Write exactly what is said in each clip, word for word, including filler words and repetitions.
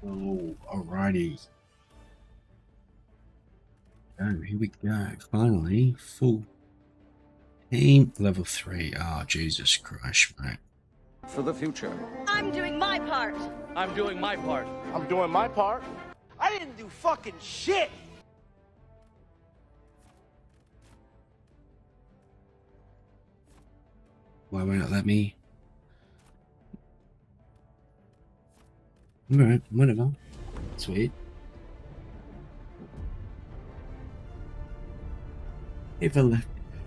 Oh, alrighty. Oh, here we go. Finally, full team level three. Oh, Jesus Christ, mate. For the future. I'm doing my part. I'm doing my part. I'm doing my part. I didn't do fucking shit. Why won't it let me? Alright, whatever. Sweet. If I left.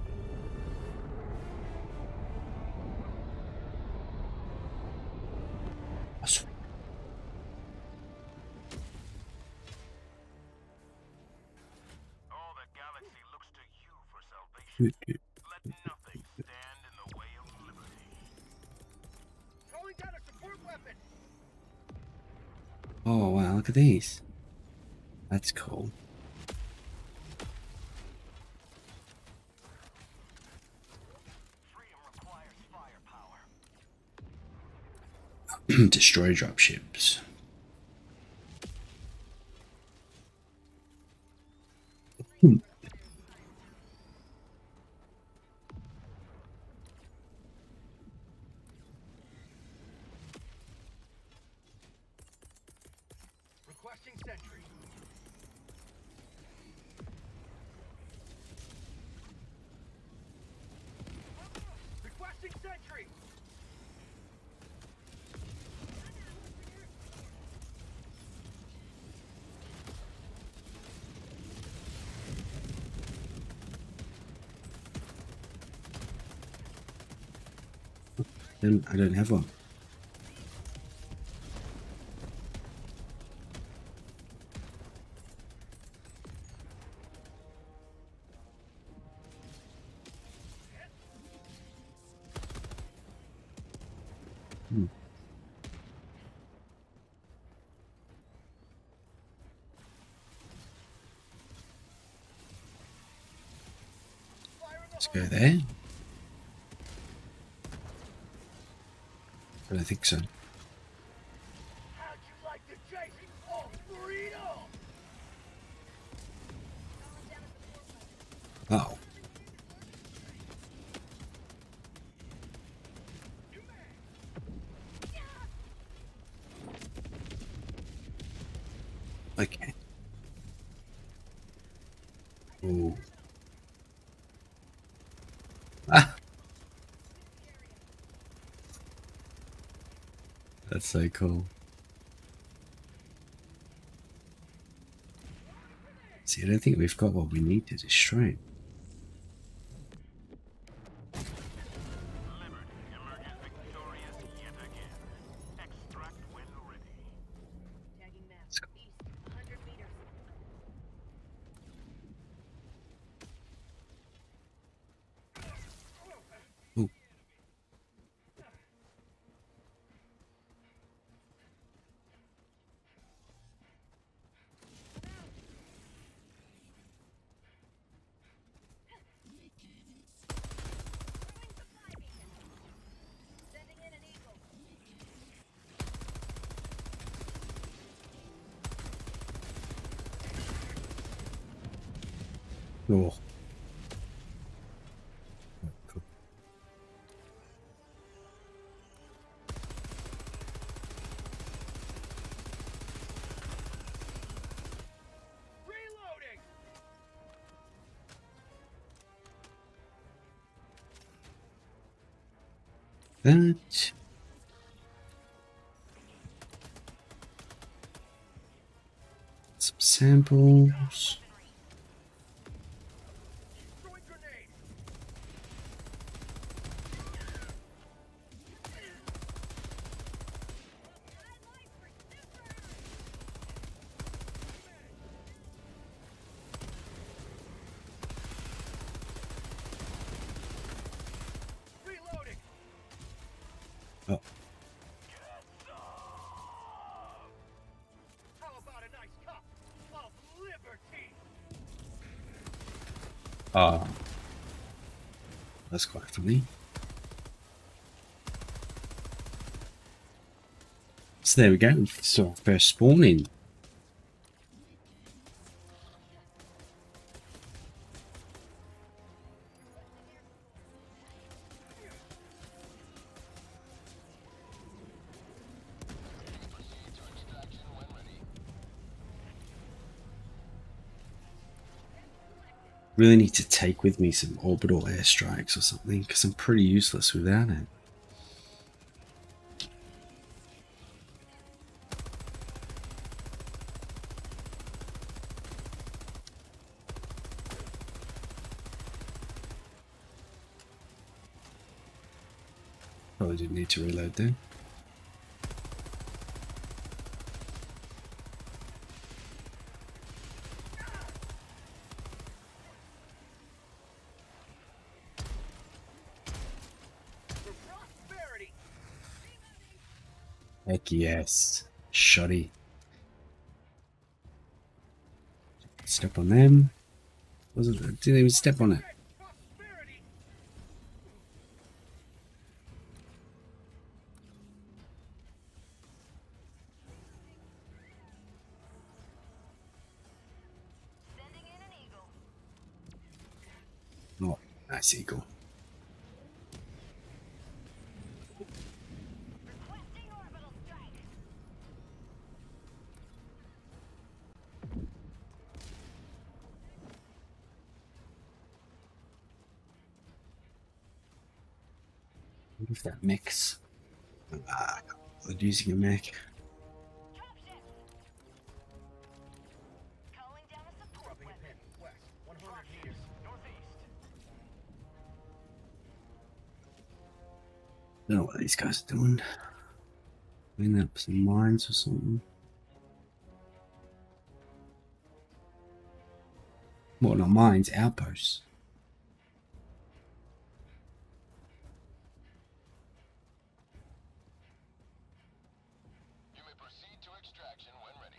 Oh, sweet. All the galaxy looks to you for salvation. Let nothing stand in the way of liberty. Calling down a support weapon. Oh wow, look at these. That's cool. Freedom requires firepower. Destroy dropships. Hmm. Requesting sentry. Requesting sentry. Then I don't have one. Hmm. Let's go there. But I think so. How'd you like the chasing of freedom? Oh. Okay. Oh. Ah. That's so cool. See, I don't think we've got what we need to destroy it. Liberty emerges victorious yet again. Extract when ready. Tagging map. Let's go. East, one hundred meters. Ooh. Sending in an eagle. Oh. Cool. Reloading. That. Some samples. Throwing grenade. Reloading. Oh. How about a nice cup of liberty? Ah. That's quite funny. It's So there we go. We saw our first spawning. Really need to take with me some orbital airstrikes or something, because I'm pretty useless without it. Probably didn't need to reload there. Heck yes. Shoddy. Step on them. Wasn't it? Didn't even step on it. Sending in an eagle. Oh, nice eagle. Requesting orbital strike. What is that mix? Ah, I'm using a mech. Dropship. Calling down a support Dropping a weapon. pin. West. one hundred meters. Northeast. Don't know what these guys are doing. Clean up some mines or something. Well, not mines, outposts. You may proceed to extraction when ready.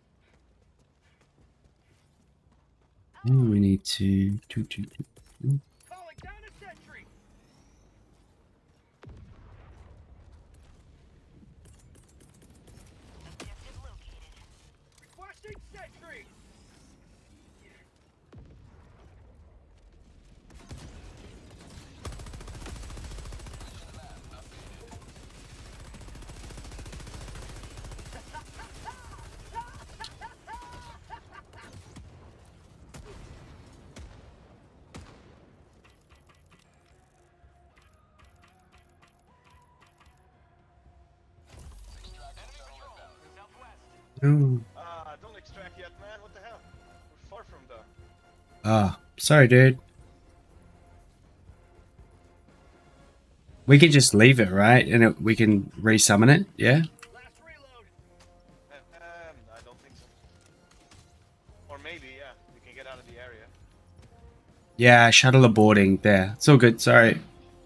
Oh, we need to. to, to, to. Calling down a sentry. Objective located. Requesting sentry. Oh. Ah, uh, don't extract yet, man. What the hell? We're far from the... Ah, sorry, dude. We can just leave it, right? And it, we can resummon it, yeah? Last reload. Um, I don't think so. Or maybe, yeah. We can get out of the area. Yeah, shuttle aborting. There. It's all good, sorry.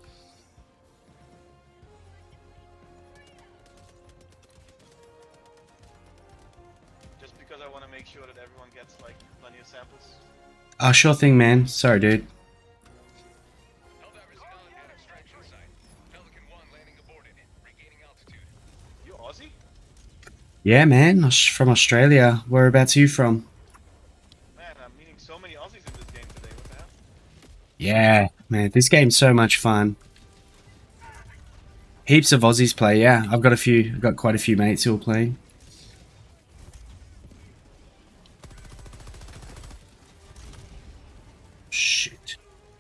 Just because I want to make sure that everyone gets, like, plenty of samples. Oh, sure thing, man. Sorry, dude. Helldivers on at extraction site. Pelican one landing aborted. Regaining altitude. You Aussie? Yeah, man. Aus- From Australia. Whereabouts are you from? Man, I'm meeting so many Aussies in this game today. What the hell? Yeah, man. This game's so much fun. Heaps of Aussies play, yeah. I've got a few. I've got quite a few mates who are playing. Shit.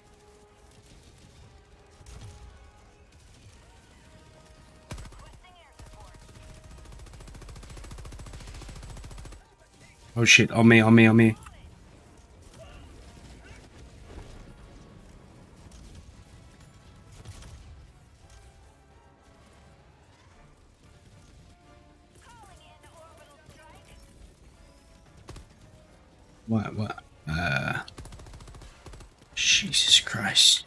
Requesting air support. Oh shit, on me, on me, on me. Calling in orbital strike. What, what? Uh... Jesus Christ.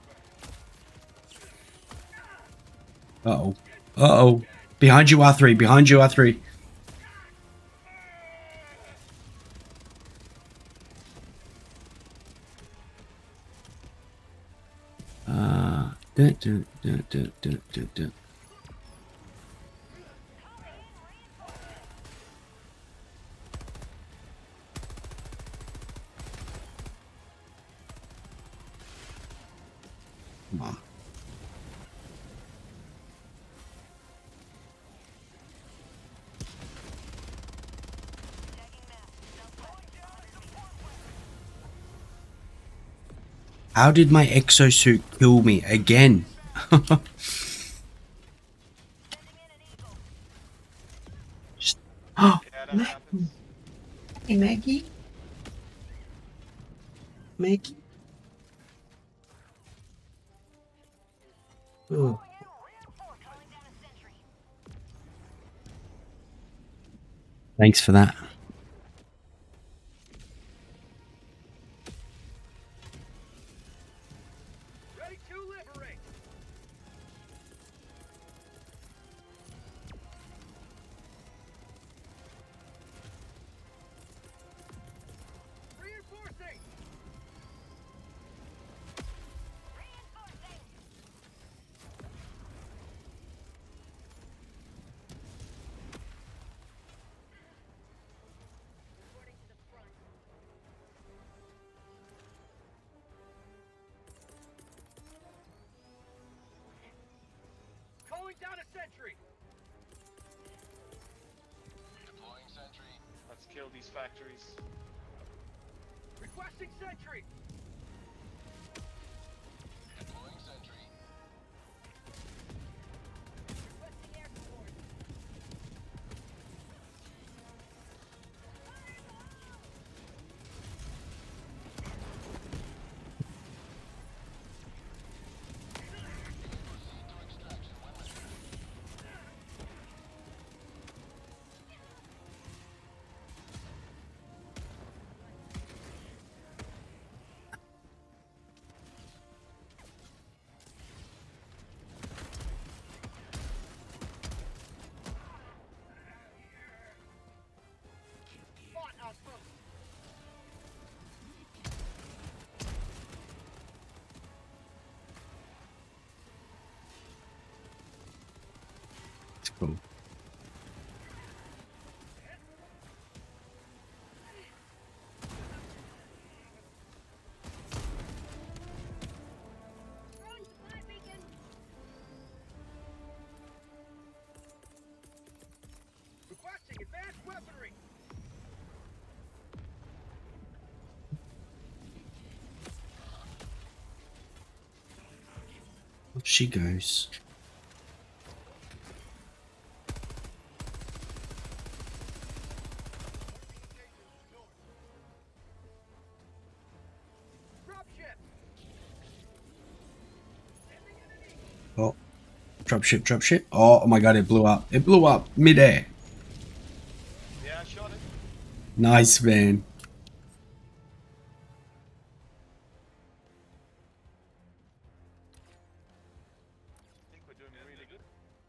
Uh-oh. Uh-oh. Behind you, R three. Behind you, R three. Uh... Dun, dun, dun, dun, dun, dun, dun. Calling in Come on. How did my exosuit kill me again? Just, oh, Yeah, that happens. hey Maggie. Maggie. Oh. Thanks for that. Ready to liberate. Reinforcing. Calling down a sentry. Deploying sentry. Let's kill these factories. Requesting sentry. Deploying sentry. Requesting air support. Proceed to extraction when ready. Spot outpost. It's cool. Requesting advanced weaponry. Off she goes. Dropship. Oh, dropship, dropship. Oh my god, it blew up. It blew up midair. Yeah, I shot it. Nice, man. I think we're doing really good.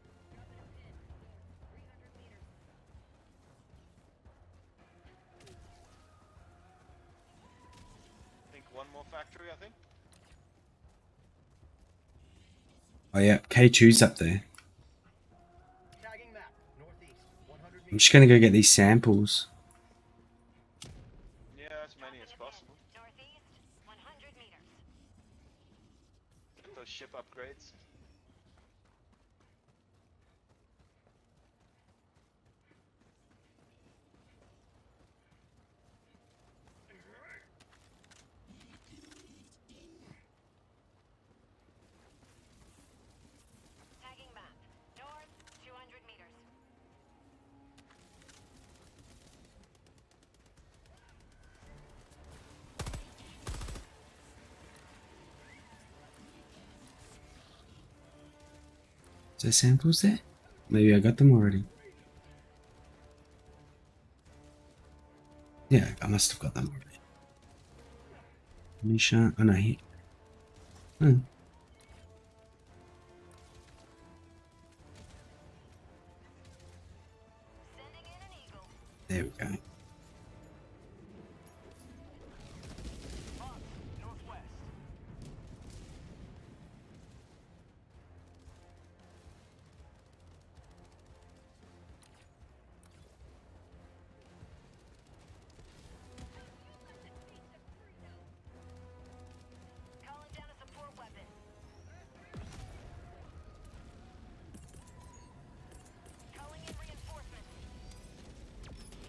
I think one more factory, I think. Oh yeah, K two's up there. Tagging map. Northeast. one hundred I'm meters. just gonna go get these samples. Yeah, as many as possible. Northeast, one hundred meters. Get those ship upgrades. Tagging map. North, two hundred meters. Is there samples there? Maybe I got them already. Yeah, I must have got them already. Misha, oh no, he. Hmm. Sending in an eagle. There we go. Northwest. Calling down a support weapon.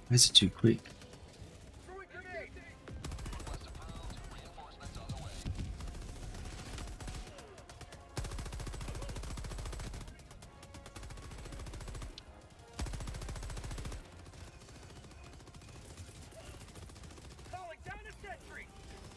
Why is it too quick? Calling down a sentry.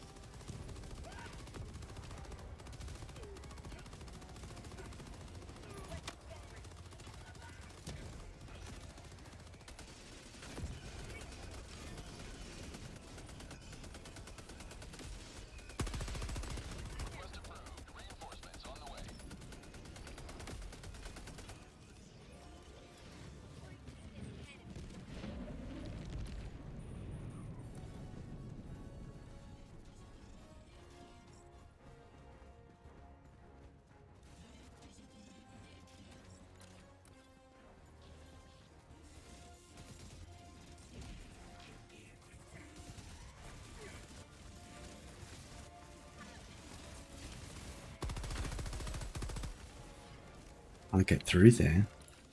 I'll get through there.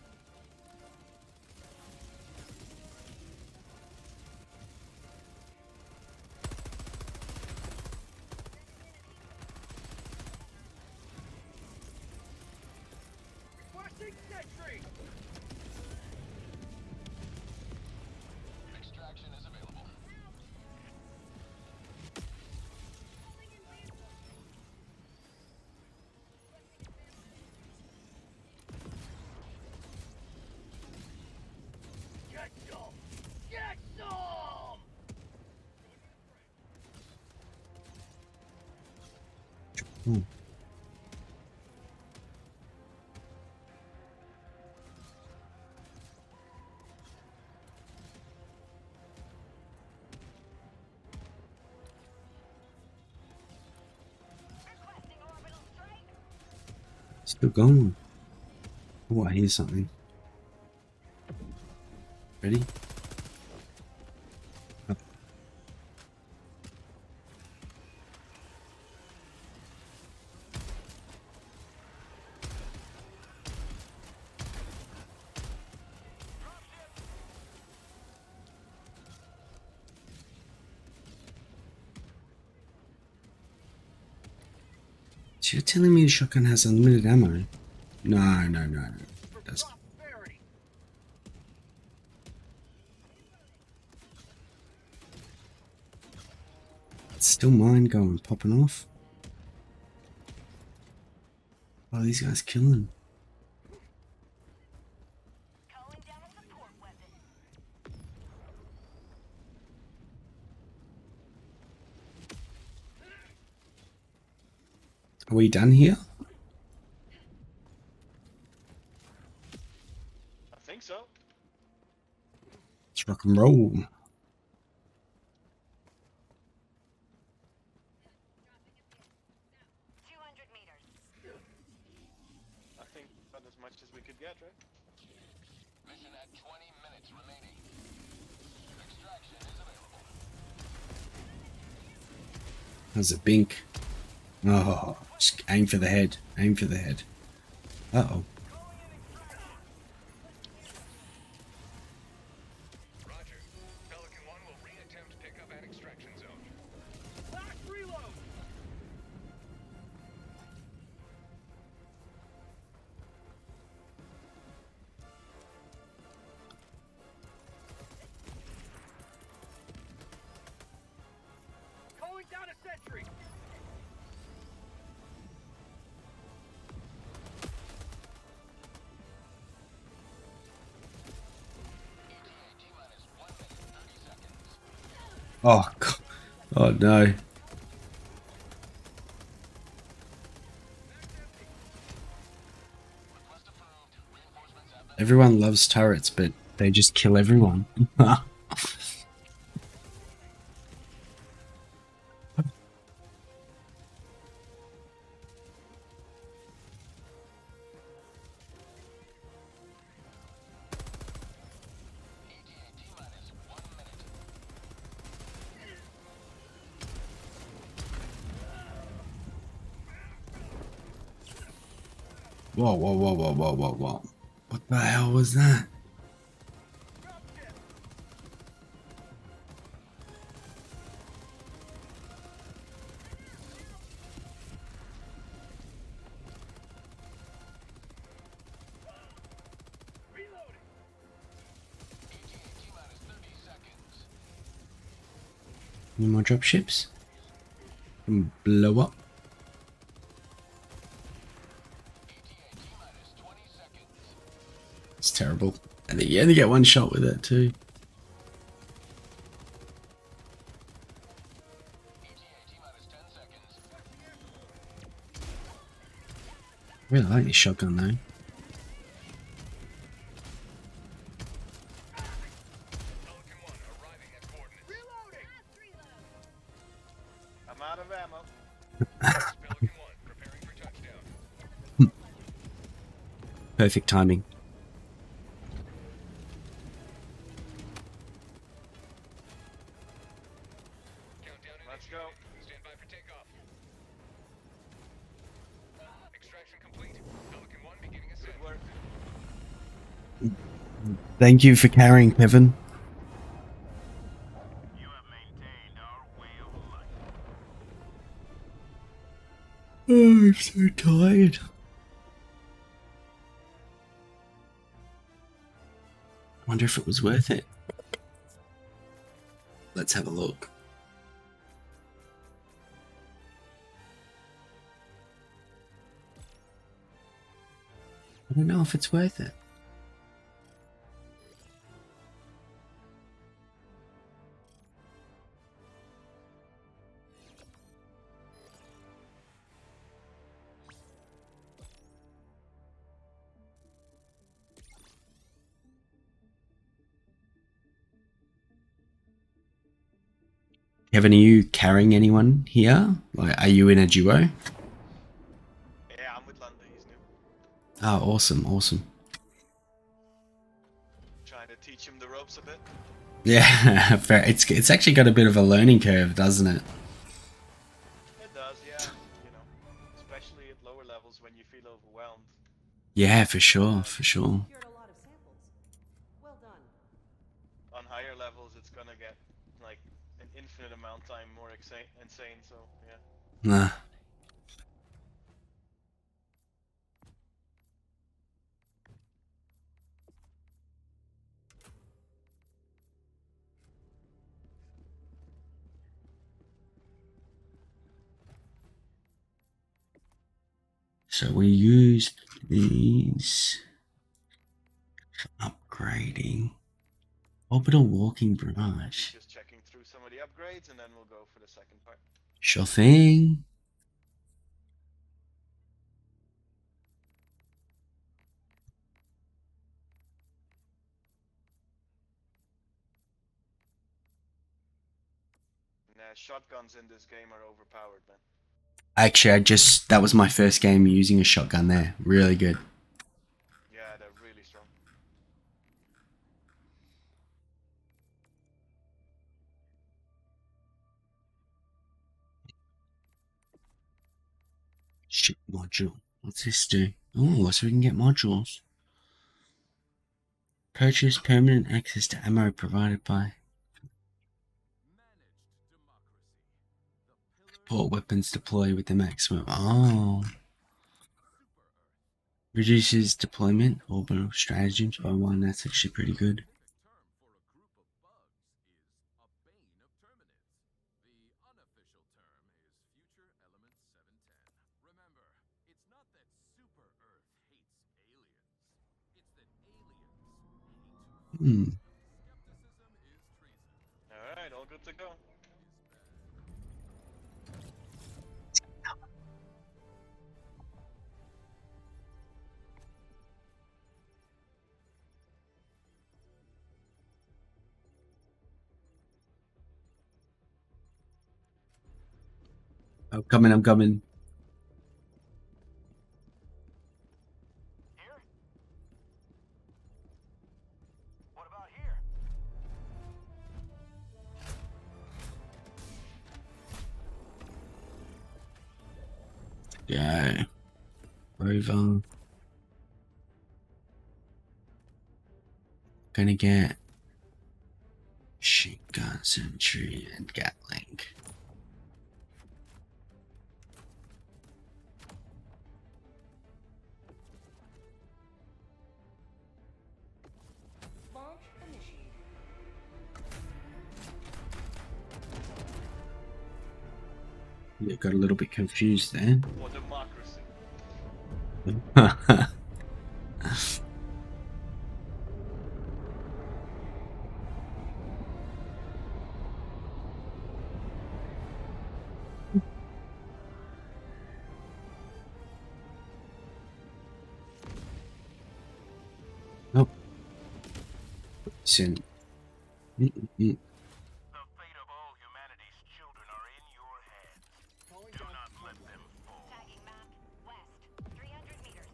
Requesting sentry. Extraction is available. Get some! Get some! Hmm. Requesting orbital strike. Still going. Oh, I hear something. Ready? Up. So you're telling me the shotgun has unlimited ammo? No, no, no, no. It doesn't. Prosperity. It's still mine going, popping off. Oh, these guys killing. Calling down a support weapon. Are we done here? I think so. Let's rock and roll. two hundred meters. I think about as much as we could get, right? Mission at twenty minutes remaining. Extraction is available. How's it bink? Oh, just aim for the head. Aim for the head. Uh-oh. Roger. Pelican one will re-attempt pickup at extraction zone. Last reload! Calling down a sentry! Oh, God. Oh, no. Everyone loves turrets, but they just kill everyone. Whoa, whoa, whoa, whoa, whoa, whoa, whoa. What the hell was that? Any more dropships? Can blow up. It's terrible. And you only get one shot with it too. I really like this shotgun though. I'm out of ammo. Perfect timing. Let's go. Stand by for takeoff. Extraction complete. Pelican one beginning ascent. Good work. Thank you for carrying, Kevin. You have maintained our way of life. Oh, I'm so tired. I wonder if it was worth it. Let's have a look. I don't know if it's worth it. Kevin, are you carrying anyone here? Like, are you in a duo? Yeah, I'm with London. He's new. Oh, awesome, awesome. Trying to teach him the ropes a bit. Yeah, fair. It's it's actually got a bit of a learning curve, doesn't it? It does, yeah. You know, especially at lower levels when you feel overwhelmed. Yeah, for sure, for sure. Secured a lot of samples. Well done. On higher levels, it's gonna get like an infinite amount of time more insane. Insane. So yeah. Nah. So we used these for upgrading. Orbital walking barrage. Just checking through some of the upgrades, and then we'll go for the second part. Sure thing. Nah, shotguns in this game are overpowered, man. Actually, I just that was my first game using a shotgun there. Really good. Yeah, they're really strong. Ship module. What's this do? Oh, so we can get modules. Purchase permanent access to ammo provided by support weapons deploy with the maximum. Oh. Reduces deployment orbital stratagems by one. That's actually pretty good. Hmm. Alright, all good to go. I'm coming, I'm coming. Here? What about here? Yeah. Rover. Gonna get shotgun, sentry, and gatling. Launch initiated. You got a little bit confused there. For democracy. Oh. Sin. Mm, mm, mm. The fate of all humanity's children are in your hands. Do not let them fall. Tagging map. West. three hundred meters.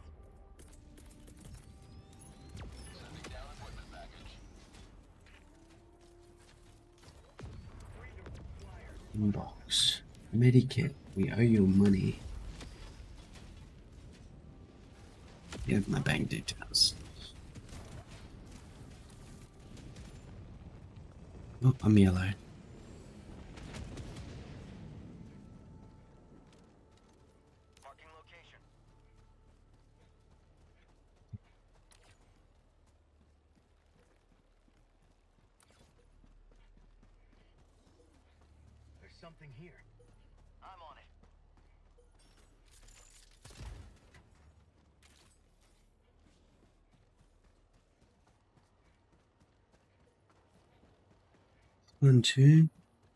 Sending down equipment package. Inbox. Medikit. We owe you money. You have my bank details. Oh, I'm yellow. Marking location. There's something here. I'm on it. One, two.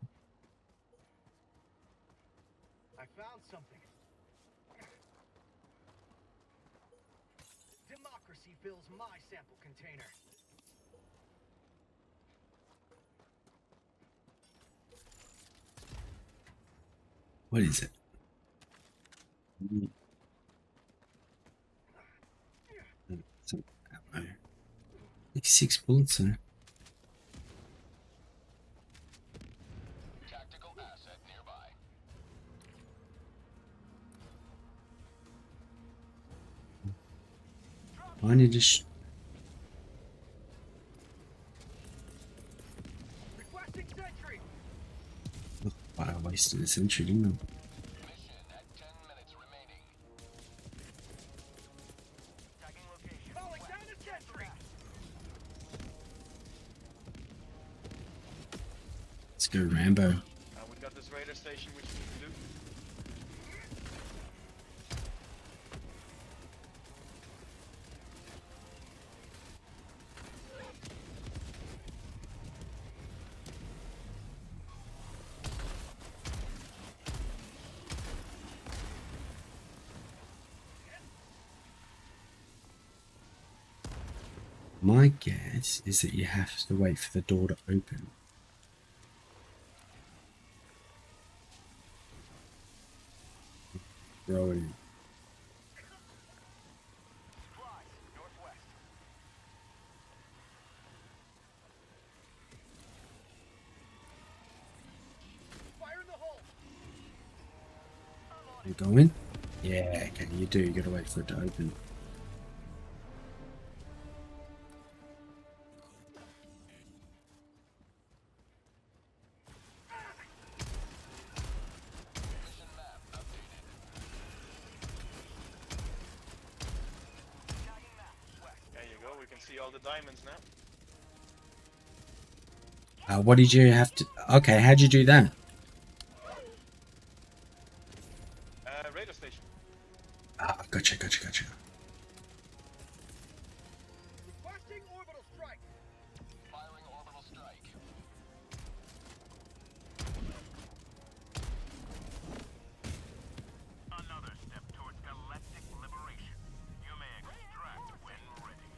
I found something. Democracy fills my sample container. What is it? Some ammo. Like six bullets there. Tactical asset nearby. Why did you just... Requesting sentry. Oh, wow, I wasted a century, didn't I? Mission at ten minutes remaining. Tagging location. Calling down a sentry. Let's go Rambo. Uh, we got this radar station which we need to do. My guess is that you have to wait for the door to open. Throw it in. Supplies. Northwest. Fire in the hole. You go in? Yeah, okay, you do. You gotta wait for it to open. Mission map updated. Tagging map. West. There you go, we can see all the diamonds now. Uh, what did you have to... Okay, how'd you do that? Uh, radar station. Ah, gotcha, gotcha, gotcha. Requesting orbital strike. Firing orbital strike. Another step towards galactic liberation. You may extract when ready.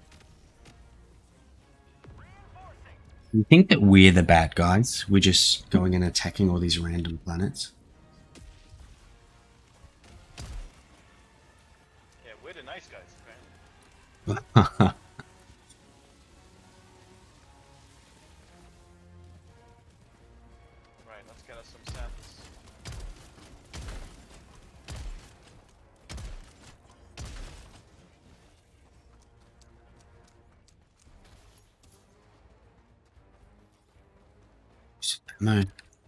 Reinforcing. You think that we're the bad guys? We're just going and attacking all these random planets? Yeah, we're the nice guys, apparently. Right, let's get us some samples. No.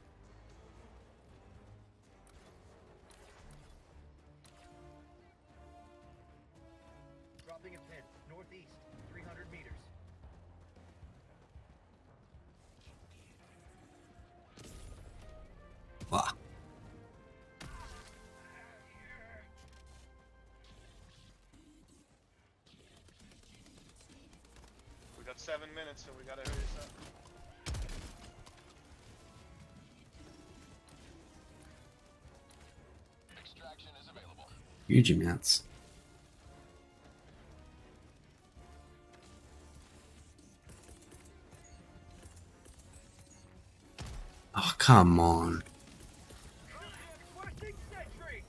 Dropping a pin. Northeast. three hundred meters. Wow. seven minutes, so we gotta hurry this up. Extraction is available. Huge amounts. Oh, come on. Requesting sentry.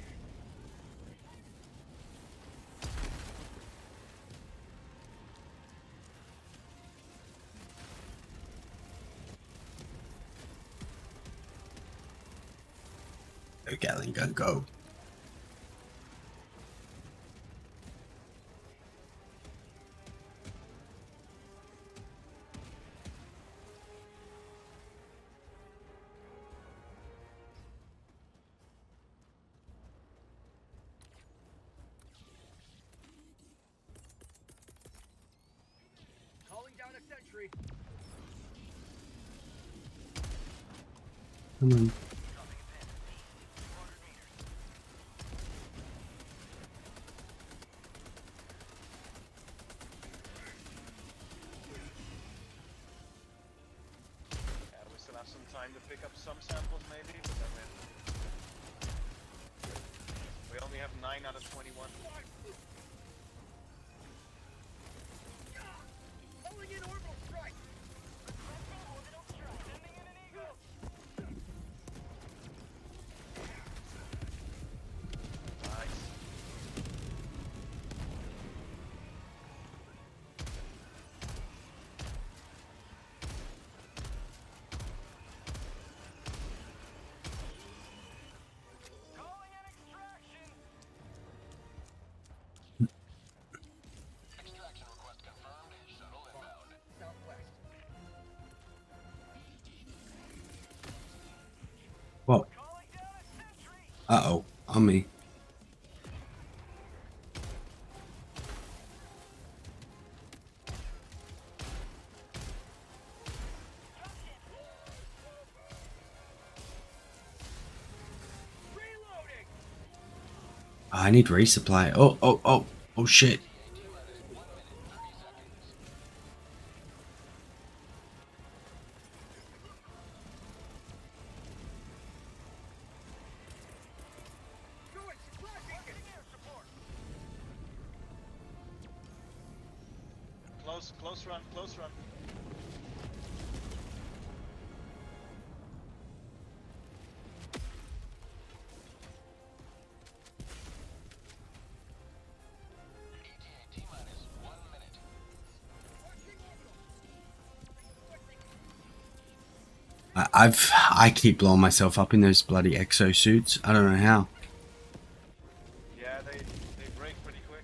Go, Gatling gun, go. Calling down a sentry. Come on. Yeah, we still have some time to pick up some samples maybe, but then we, we only have nine out of twenty-one. Calling in orbital strike. Requesting orbital strike. Sending in an eagle. Nice. Calling in extraction. Extraction request confirmed. Shuttle inbound. Southwest. Whoa. Calling down a sentry. Uh-oh. On me. Reloading. I need resupply. Oh, oh, oh. Oh, shit. Going supply beacon. Air support. Close, close run, close run. E T A T minus one minute. I, I've I keep blowing myself up in those bloody exosuits. I don't know how. Yeah, they they break pretty quick.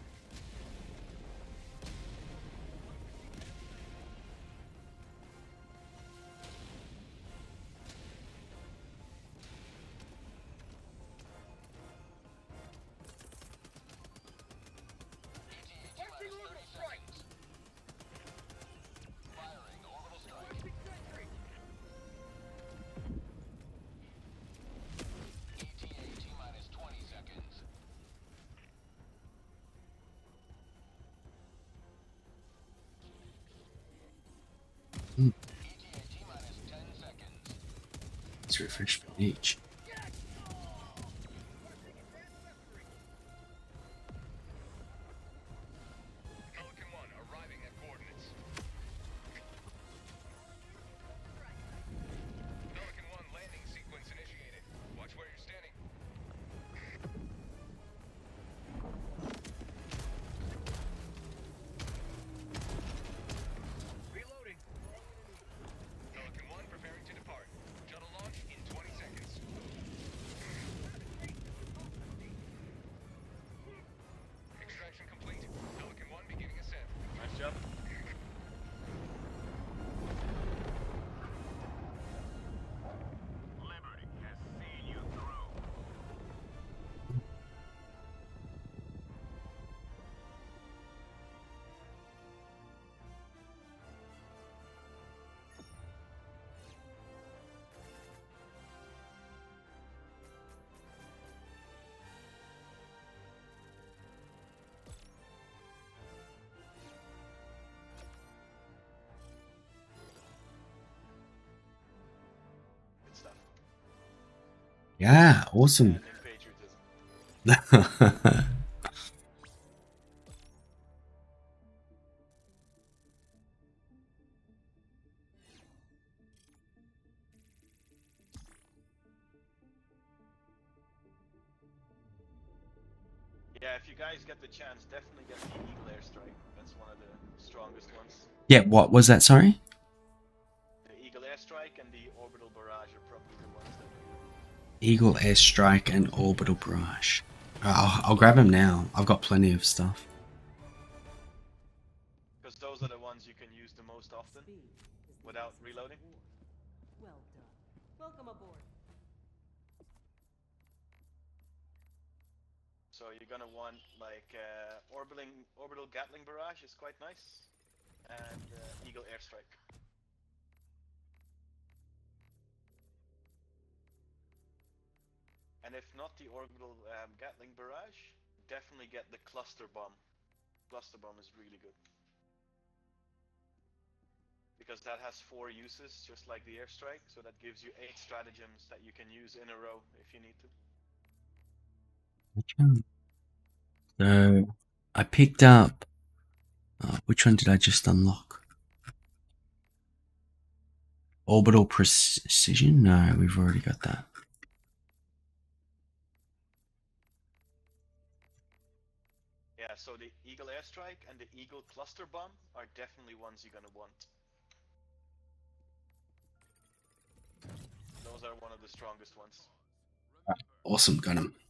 Requesting orbital strike. Firing orbital strike. Requesting sentry. E T A T minus twenty seconds. Hmm. E T A T minus ten seconds. Let's refresh my page. Pelican one arriving at coordinates. Pelican one landing sequence initiated. Watch where you're standing. Reloading. Pelican one preparing to depart. Shuttle launch in twenty seconds. Yeah, awesome. and in patriotism. Yeah, if you guys get the chance, definitely get the Eagle Airstrike. That's one of the strongest ones. Yeah, what was that? Sorry? The Eagle Airstrike and the Orbital Barrage are probably the ones that you... Eagle Airstrike and Orbital Barrage. I'll, I'll grab him now. I've got plenty of stuff. Because those are the ones you can use the most often Speed is the without essence of reloading. war. Well done. Welcome aboard. So you're gonna want like uh, orbiting, orbital Gatling barrage is quite nice, and uh, Eagle Airstrike. And if not the orbital um, Gatling barrage, definitely get the cluster bomb. Cluster bomb is really good because that has four uses, just like the airstrike. So that gives you eight stratagems that you can use in a row if you need to. So I picked up. Uh, which one did I just unlock? Orbital Precision? No, we've already got that. Yeah, so the Eagle Airstrike and the Eagle Cluster Bomb are definitely ones you're gonna want. Those are one of the strongest ones. Awesome, got him.